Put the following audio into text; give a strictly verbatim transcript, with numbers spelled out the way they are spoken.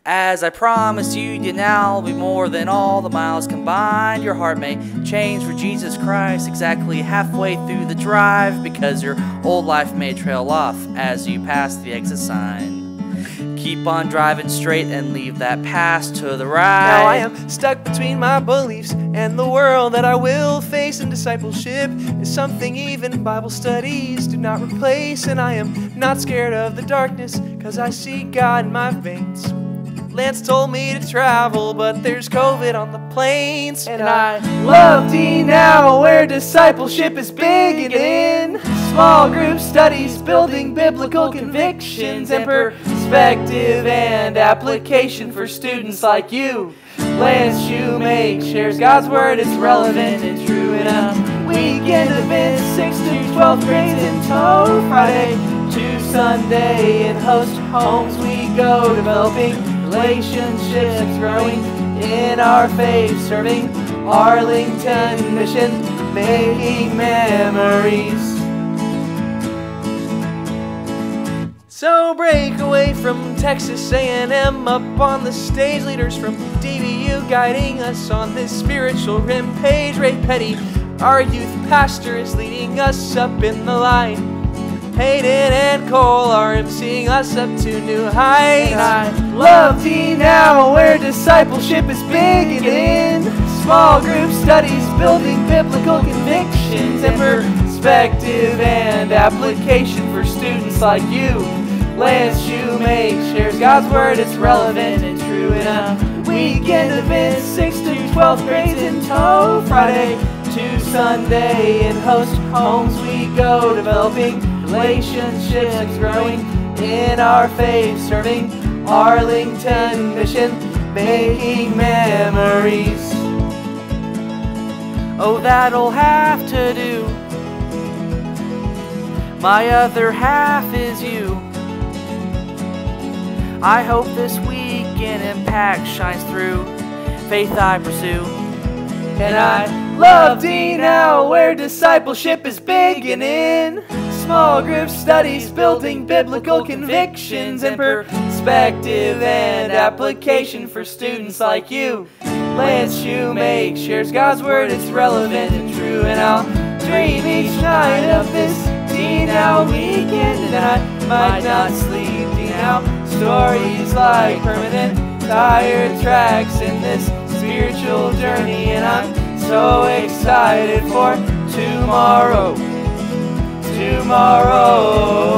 As I promised you, D N O W will be more than all the miles combined. Your heart may change for Jesus Christ exactly halfway through the drive, because your old life may trail off as you pass the exit sign. Keep on driving straight and leave that past to the right. Now I am stuck between my beliefs and the world that I will face, and discipleship is something even Bible studies do not replace. And I am not scared of the darkness, cause I see God in my veins. Lance told me to travel, but there's COVID on the planes. And I love D N O W, where discipleship is big and in. Small group studies, building biblical convictions and perspective and application for students like you. Lance Shoemake shares God's word, it's relevant and true. And a weekend event, sixth to twelfth grades in tow. Friday to Sunday in host homes we go, developing relationships, growing in our faith, serving Arlington mission, making memories. So break away from Texas A and M, up on the stage, leaders from D B U guiding us on this spiritual rampage. Ray Petty, our youth pastor, is leading us up in the line. Hayden and Kole are emceeing us up to new heights. And I love D N O W, where discipleship is big and in. Small group studies, building biblical convictions and perspective and application for students like you. Lance Shoemake shares God's word, it's relevant and true. In a weekend event, sixth to twelfth grades in tow. Friday to Sunday in host homes we go, developing relationships, growing in our faith, serving Arlington mission, making memories. Oh, that'll have to do. My other half is you. I hope this weekend impact shines through. Faith I pursue. And I love D N O W, where discipleship is big and in. Small group studies, building biblical convictions and perspective and application for students like you. Lance Shoemake shares God's word, it's relevant and true. And I'll dream each night of this D N O W weekend, and I might not sleep. D N O W stories like permanent tire tracks in this spiritual journey, and I'm so excited for tomorrow. Tomorrow.